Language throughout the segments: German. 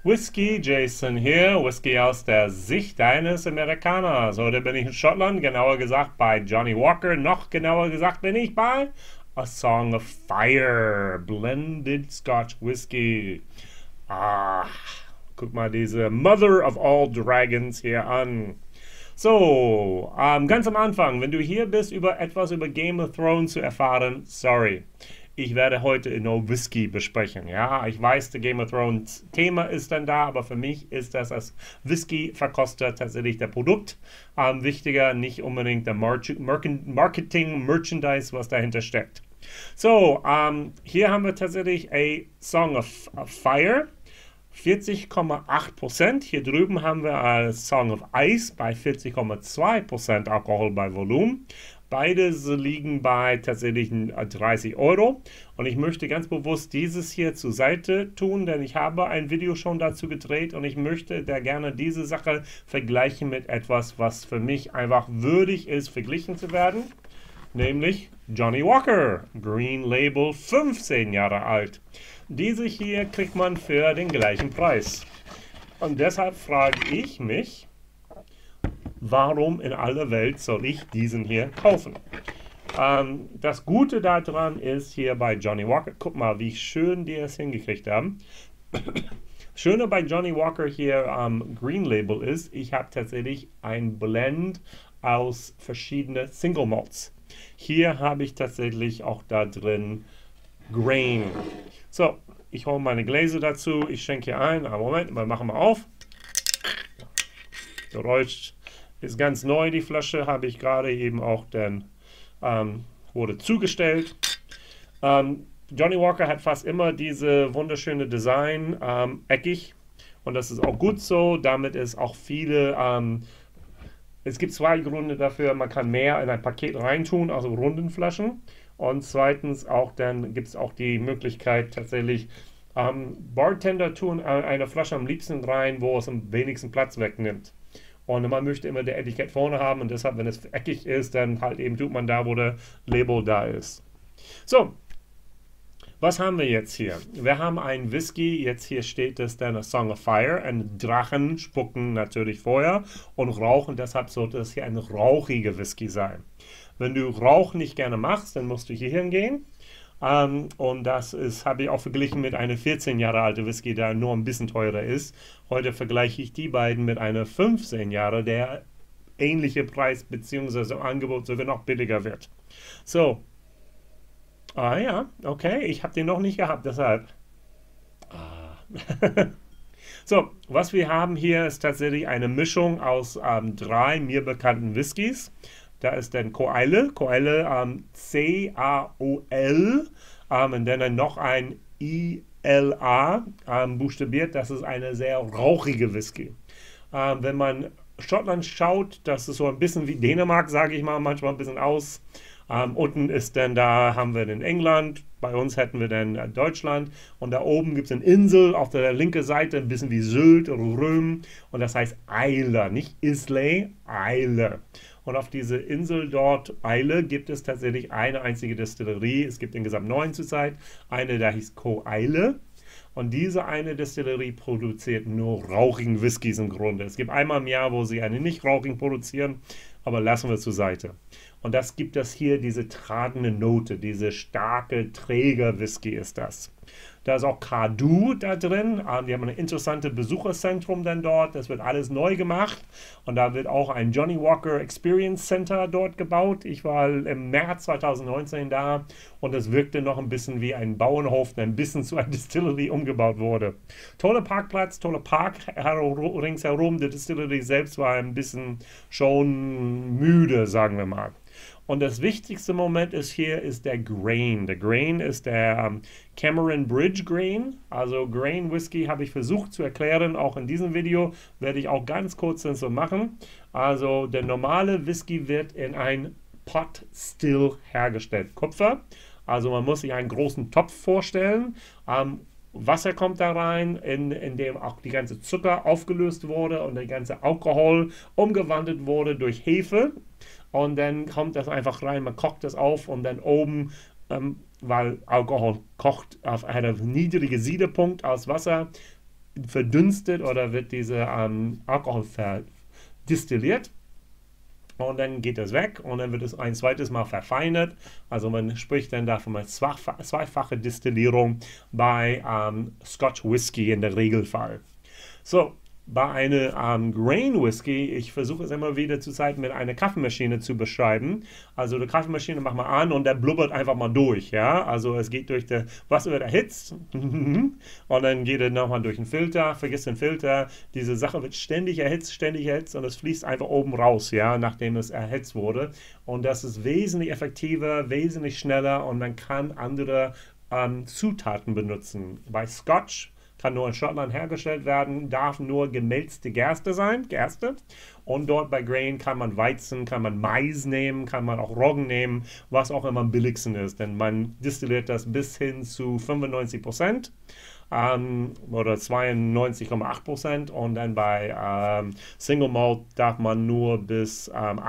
Whisky Jason hier, Whisky aus der Sicht eines Amerikaners. Heute bin ich in Schottland, genauer gesagt bei Johnny Walker, noch genauer gesagt bin ich bei A Song of Fire, Blended Scotch Whisky. Ah, guck mal diese Mother of All Dragons hier an. So, ganz am Anfang, wenn du hier bist, etwas über Game of Thrones zu erfahren, sorry. Ich werde heute No Whisky besprechen. Ja, ich weiß, der Game of Thrones Thema ist dann da, aber für mich ist das als Whisky-Verkoster tatsächlich der Produkt wichtiger, nicht unbedingt der Marketing, Merchandise, was dahinter steckt. So, hier haben wir tatsächlich A Song of Fire. 40,8%. Hier drüben haben wir A Song of Ice bei 40,2% Alkohol bei Volumen. Beide liegen bei tatsächlich 30 Euro. Und ich möchte ganz bewusst dieses hier zur Seite tun, denn ich habe ein Video schon dazu gedreht und ich möchte da gerne diese Sache vergleichen mit etwas, was für mich einfach würdig ist, verglichen zu werden. Nämlich Johnny Walker, Green Label, 15 Jahre alt. Diese hier kriegt man für den gleichen Preis. Und deshalb frage ich mich, warum in aller Welt soll ich diesen hier kaufen? Das Gute daran ist hier bei Johnny Walker, guck mal, wie schön die es hingekriegt haben. Schöne bei Johnny Walker hier Green Label ist, ich habe tatsächlich ein Blend aus verschiedenen Single Malts. Hier habe ich tatsächlich auch da drin Grain. So, ich hole meine Gläser dazu, ich schenke hier ein. Moment, wir machen mal auf. Geräusch ist ganz neu, die Flasche habe ich gerade eben auch dann, wurde zugestellt. Johnny Walker hat fast immer diese wunderschöne Design, eckig. Und das ist auch gut so, damit ist auch viele, es gibt zwei Gründe dafür, man kann mehr in ein Paket reintun, also runden Flaschen. Und zweitens auch dann gibt es auch die Möglichkeit tatsächlich, Bartender tun eine Flasche am liebsten rein, wo es am wenigsten Platz wegnimmt. Und man möchte immer der Etikett vorne haben und deshalb, wenn es eckig ist, dann halt eben tut man da, wo der Label da ist. So, was haben wir jetzt hier? Wir haben einen Whisky, jetzt hier steht es dann A Song of Fire, ein Drachen spucken natürlich Feuer und rauchen, deshalb sollte es hier ein rauchiger Whisky sein. Wenn du Rauch nicht gerne machst, dann musst du hier hingehen. Und das habe ich auch verglichen mit einer 14 Jahre alte Whisky, der nur ein bisschen teurer ist. Heute vergleiche ich die beiden mit einer 15 Jahre, der ähnliche Preis bzw. Angebot sogar noch billiger wird. So. Ja, okay, ich habe den noch nicht gehabt, deshalb. So, was wir haben hier ist tatsächlich eine Mischung aus drei mir bekannten Whiskys. Da ist dann Coaile, C-A-O-L, und dann noch ein I-L-A buchstabiert. Das ist eine sehr rauchige Whisky. Wenn man Schottland schaut, das ist so ein bisschen wie Dänemark, sage ich mal, manchmal ein bisschen aus. Unten ist dann, da haben wir dann England, bei uns hätten wir dann Deutschland und da oben gibt es eine Insel auf der linken Seite, ein bisschen wie Sylt oder Röm und das heißt Islay, nicht Islay, Islay. Und auf diese Insel dort, Islay, gibt es tatsächlich eine einzige Destillerie, es gibt insgesamt 9 zurzeit, eine, da hieß Coaile. Und diese eine Destillerie produziert nur rauchigen Whiskys im Grunde. Es gibt einmal im Jahr, wo sie eine nicht rauchigen produzieren, aber lassen wir zur Seite. Und das gibt es hier, diese tragende Note, diese starke Träger-Whisky ist das. Da ist auch Cadu da drin. Die haben ein interessantes Besucherzentrum dann dort. Das wird alles neu gemacht. Und da wird auch ein Johnny Walker Experience Center dort gebaut. Ich war im März 2019 da und es wirkte noch ein bisschen wie ein Bauernhof, der ein bisschen zu einer Distillery umgebaut wurde. Toller Parkplatz, toller Park ringsherum. Die Distillery selbst war ein bisschen schon müde, sagen wir mal. Und das wichtigste Moment ist der Grain. Der Grain ist der Cameron Bridge Grain. Also Grain Whisky habe ich versucht zu erklären. Auch in diesem Video werde ich auch ganz kurz so machen. Also der normale Whisky wird in ein Pot Still hergestellt. Kupfer. Also man muss sich einen großen Topf vorstellen. Wasser kommt da rein, in dem auch die ganze Zucker aufgelöst wurde und der ganze Alkohol umgewandelt wurde durch Hefe. Und dann kommt das einfach rein, man kocht das auf und dann oben, weil Alkohol kocht auf einem niedrigen Siedepunkt aus Wasser, verdünstet oder wird dieser Alkohol destilliert. Und dann geht es weg und dann wird es ein zweites Mal verfeinert. Also man spricht dann davon eine zweifache Destillierung bei Scotch Whisky in der Regelfall. So, bei einem Grain Whisky, ich versuche es immer wieder zur Zeit mit einer Kaffeemaschine zu beschreiben. Also die Kaffeemaschine macht man an und der blubbert einfach mal durch, ja. Also es geht durch das Wasser wird erhitzt und dann geht er nochmal durch den Filter, vergiss den Filter. Diese Sache wird ständig erhitzt und es fließt einfach oben raus, ja, nachdem es erhitzt wurde. Und das ist wesentlich effektiver, wesentlich schneller und man kann andere Zutaten benutzen. Bei Scotch kann nur in Schottland hergestellt werden, darf nur gemälzte Gerste sein, Gerste. Und dort bei Grain kann man Weizen, kann man Mais nehmen, kann man auch Roggen nehmen, was auch immer am billigsten ist. Denn man destilliert das bis hin zu 95% oder 92,8% und dann bei Single Malt darf man nur bis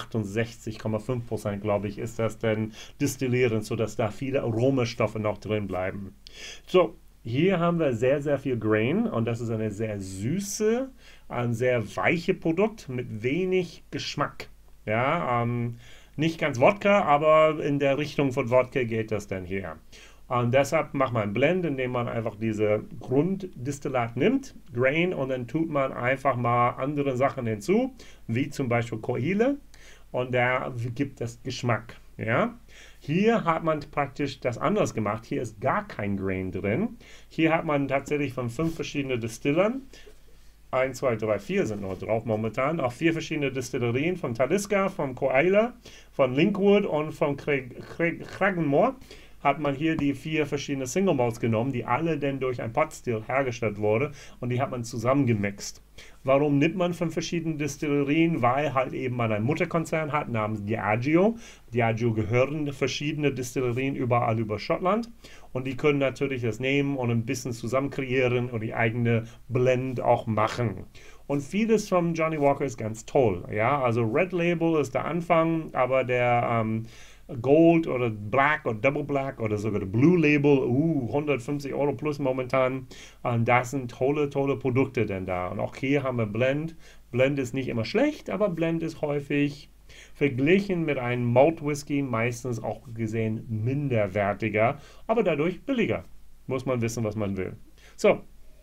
68,5%, glaube ich, ist das denn destillieren, sodass da viele Aromastoffe noch drin bleiben. So, hier haben wir sehr, sehr viel Grain und das ist eine sehr süße, ein sehr weiche Produkt mit wenig Geschmack. Ja, nicht ganz Wodka, aber in der Richtung von Wodka geht das dann hier. Und deshalb macht man einen Blend, indem man einfach diese Grunddestillat nimmt, Grain, und dann tut man einfach mal andere Sachen hinzu, wie zum Beispiel Kochile, und der gibt das Geschmack. Ja? Hier hat man praktisch das anders gemacht. Hier ist gar kein Grain drin. Hier hat man tatsächlich von 5 verschiedenen Distillern, 1, 2, 3, 4 sind noch drauf momentan, auch 4 verschiedene Distillerien von Talisker, von Koala, von Linkwood und von Cragganmore, hat man hier die 4 verschiedenen Single Malts genommen, die alle dann durch ein Pot-Still hergestellt wurden und die hat man zusammengemixt. Warum nimmt man von verschiedenen Distillerien? Weil halt eben man einen Mutterkonzern hat namens Diageo. Diageo gehören verschiedene Distillerien überall über Schottland und die können natürlich das nehmen und ein bisschen zusammen kreieren und die eigene Blend auch machen. Und vieles von Johnnie Walker ist ganz toll. Ja? Also Red Label ist der Anfang, aber der Gold oder Black oder Double Black oder sogar der Blue Label, 150 € plus momentan. Das sind tolle, tolle Produkte denn da. Und auch hier haben wir Blend. Blend ist nicht immer schlecht, aber Blend ist häufig verglichen mit einem Malt Whisky meistens auch gesehen minderwertiger, aber dadurch billiger. Muss man wissen, was man will. So.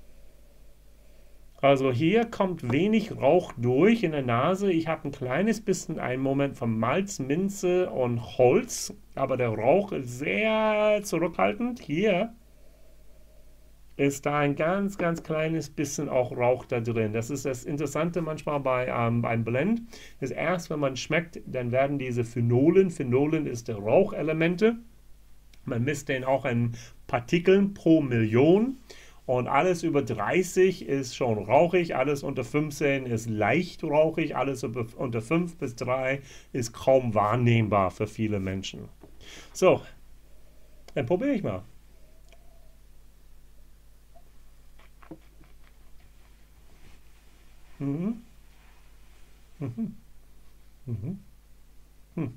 Also hier kommt wenig Rauch durch in der Nase. Ich habe ein kleines bisschen einen Moment von Malz, Minze und Holz, aber der Rauch ist sehr zurückhaltend. Hier ist da ein ganz, ganz kleines bisschen auch Rauch da drin. Das ist das Interessante manchmal bei einem Blend. Das erst, wenn man schmeckt, dann werden diese Phenolen ist der Rauchelemente. Man misst den auch in Partikeln pro Million. Und alles über 30 ist schon rauchig, alles unter 15 ist leicht rauchig, alles unter 5 bis 3 ist kaum wahrnehmbar für viele Menschen. So, dann probiere ich mal. Mhm. Mhm. Mhm. Mhm.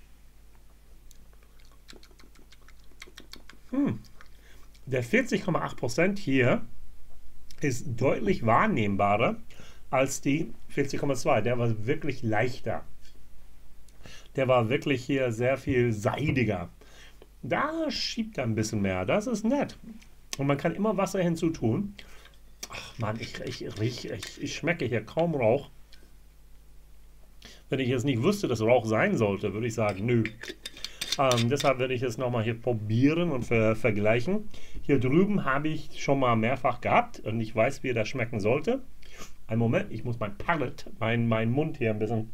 Mhm. Der 40,8% hier ist deutlich wahrnehmbarer als die 40,2. Der war wirklich leichter. Der war wirklich hier sehr viel seidiger. Da schiebt er ein bisschen mehr. Das ist nett. Und man kann immer Wasser hinzutun. Ach Mann, ich schmecke hier kaum Rauch. Wenn ich jetzt nicht wüsste, dass Rauch sein sollte, würde ich sagen, nö. Deshalb werde ich es nochmal hier probieren und vergleichen. Hier drüben habe ich schon mal mehrfach gehabt und ich weiß, wie das schmecken sollte. Einen Moment, ich muss mein Palate, mein Mund hier ein bisschen.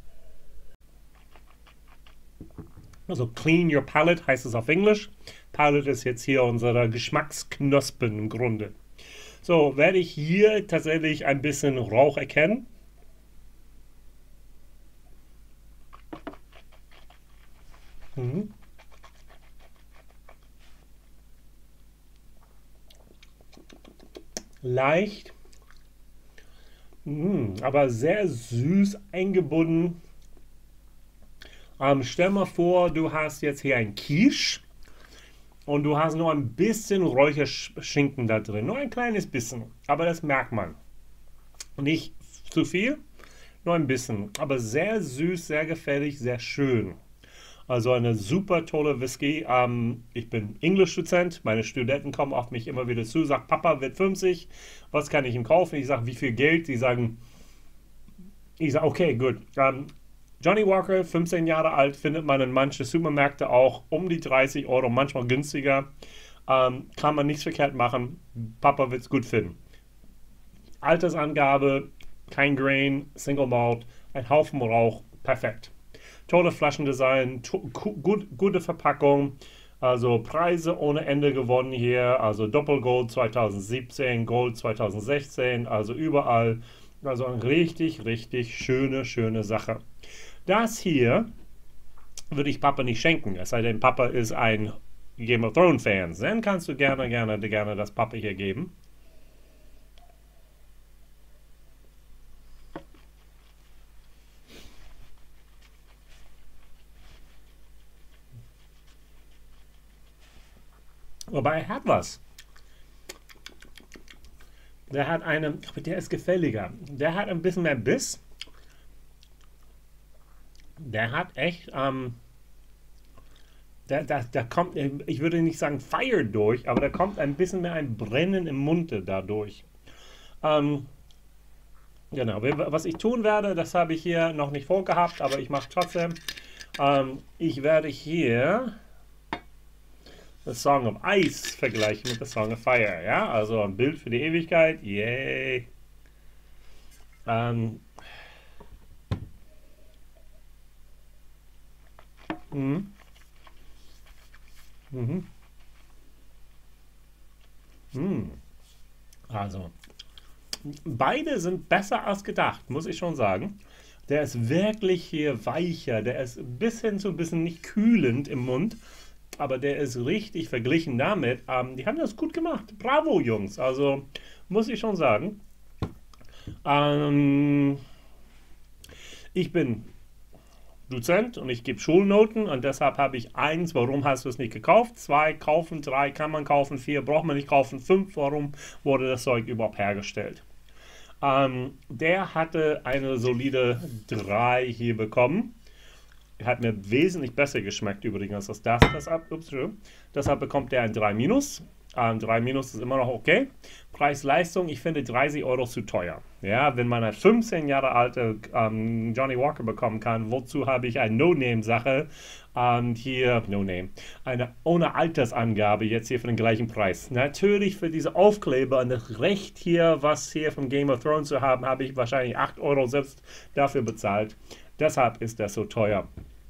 Also clean your palate heißt es auf Englisch. Palate ist jetzt hier unsere Geschmacksknospen im Grunde. So, werde ich hier tatsächlich ein bisschen Rauch erkennen. Mhm. Leicht, aber sehr süß eingebunden. Stell mal vor, du hast jetzt hier ein Quiche und du hast nur ein bisschen Räucherschinken da drin, nur ein kleines bisschen, aber das merkt man. Nicht zu viel, nur ein bisschen. Aber sehr süß, sehr gefällig, sehr schön. Also eine super tolle Whisky. Ich bin Englisch-Dozent. Meine Studenten kommen auf mich immer wieder zu, sagen, Papa wird 50, was kann ich ihm kaufen? Ich sage, wie viel Geld? Sie sagen, ich sage, okay, gut. Johnny Walker, 15 Jahre alt, findet man in manchen Supermärkten auch um die 30 Euro, manchmal günstiger. Kann man nichts verkehrt machen. Papa wird es gut finden. Altersangabe, kein Grain, Single Malt, ein Haufen Rauch, perfekt. Tolle Flaschendesign, gute Verpackung, also Preise ohne Ende gewonnen hier, also Doppelgold 2017, Gold 2016, also überall. Also eine richtig, richtig schöne Sache. Das hier würde ich Papa nicht schenken, es sei denn, Papa ist ein Game of Thrones Fan. Dann kannst du gerne das Papa hier geben. Aber er hat was. Der hat eine, aber der ist gefälliger. Der hat ein bisschen mehr Biss. Der hat echt, da kommt, ich würde nicht sagen Fire durch, aber da kommt ein bisschen mehr ein Brennen im Munde dadurch. Ähm, genau, was ich tun werde, das habe ich hier noch nicht vorgehabt, aber ich mache trotzdem. Ich werde hier The Song of Ice vergleichen mit The Song of Fire. Ja, also ein Bild für die Ewigkeit. Yay. Ähm, mhm, mhm, mhm. Also, beide sind besser als gedacht, muss ich schon sagen. Der ist wirklich hier weicher. Der ist bis hin zu ein bisschen nicht kühlend im Mund. Aber der ist richtig verglichen damit. Die haben das gut gemacht. Bravo, Jungs. Also, muss ich schon sagen. Ähm, ich bin Dozent und ich gebe Schulnoten und deshalb habe ich 1, warum hast du es nicht gekauft? 2, kaufen, 3, kann man kaufen, 4, braucht man nicht kaufen, 5, warum wurde das Zeug überhaupt hergestellt? Der hatte eine solide 3 hier bekommen. Hat mir wesentlich besser geschmeckt übrigens als das. Deshalb bekommt er ein 3 minus. 3 minus ist immer noch okay. Preis-Leistung, ich finde 30 Euro zu teuer. Ja, wenn man eine 15 Jahre alte Johnny Walker bekommen kann, wozu habe ich eine No-Name-Sache hier, No-Name, eine ohne Altersangabe jetzt hier für den gleichen Preis. Natürlich für diese Aufkleber und das Recht hier, was hier vom Game of Thrones zu haben, habe ich wahrscheinlich 8 Euro selbst dafür bezahlt. Deshalb ist das so teuer.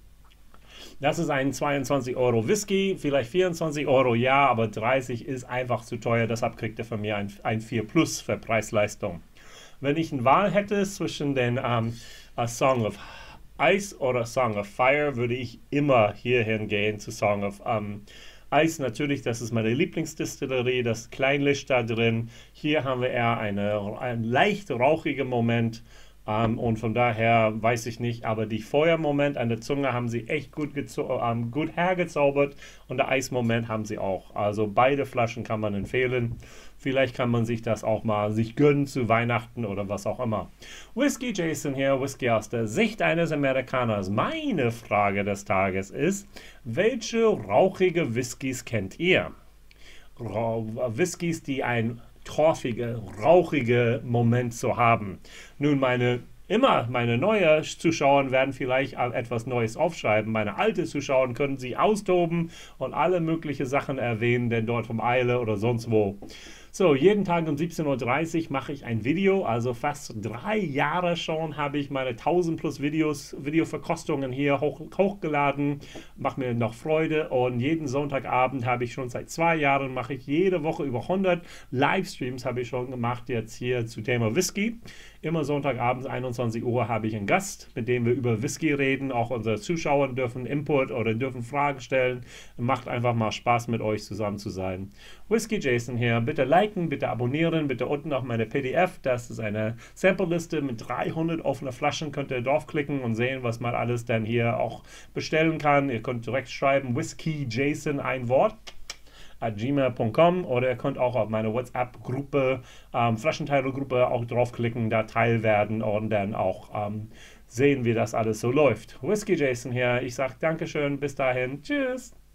Das ist ein 22 Euro Whisky, vielleicht 24 Euro, ja, aber 30 ist einfach zu teuer. Deshalb kriegt er von mir ein 4 Plus für Preis-Leistung. Wenn ich eine Wahl hätte zwischen den A Song of Ice oder Song of Fire, würde ich immer hierhin gehen zu Song of Ice. Natürlich, das ist meine Lieblingsdistillerie, das Kleinlicht da drin. Hier haben wir eher einen leicht rauchigen Moment. Und von daher weiß ich nicht, aber die Feuermoment an der Zunge haben sie echt gut hergezaubert und der Eismoment haben sie auch. Also beide Flaschen kann man empfehlen. Vielleicht kann man sich das auch mal sich gönnen zu Weihnachten oder was auch immer. Whisky Jason hier, Whisky aus der Sicht eines Amerikaners. Meine Frage des Tages ist, welche rauchige Whiskys kennt ihr? Whiskys, die ein torfige, rauchige Moment zu haben. Nun, meine neue Zuschauer werden vielleicht etwas Neues aufschreiben. Meine alte Zuschauer können sie austoben und alle möglichen Sachen erwähnen, denn dort vom Eile oder sonst wo. So, jeden Tag um 17:30 Uhr mache ich ein Video, also fast 3 Jahre schon habe ich meine 1000 plus Videoverkostungen hier hochgeladen, macht mir noch Freude und jeden Sonntagabend habe ich schon seit 2 Jahren, mache ich jede Woche über 100 Livestreams habe ich schon gemacht jetzt hier zu Thema Whisky. Immer Sonntagabends 21 Uhr habe ich einen Gast, mit dem wir über Whisky reden. Auch unsere Zuschauer dürfen Input oder dürfen Fragen stellen. Macht einfach mal Spaß mit euch zusammen zu sein. Whisky Jason hier. Bitte liken, bitte abonnieren, bitte unten auf meine PDF. Das ist eine Sample-Liste mit 300 offene Flaschen. Könnt ihr draufklicken und sehen, was man alles dann hier auch bestellen kann. Ihr könnt direkt schreiben Whisky Jason, ein Wort. flaschenteile@gmail.com, oder ihr könnt auch auf meine WhatsApp-Gruppe, Flaschenteile-Gruppe, auch draufklicken, da Teil werden und dann auch sehen, wie das alles so läuft. Whisky Jason hier, ich sage Dankeschön, bis dahin, tschüss.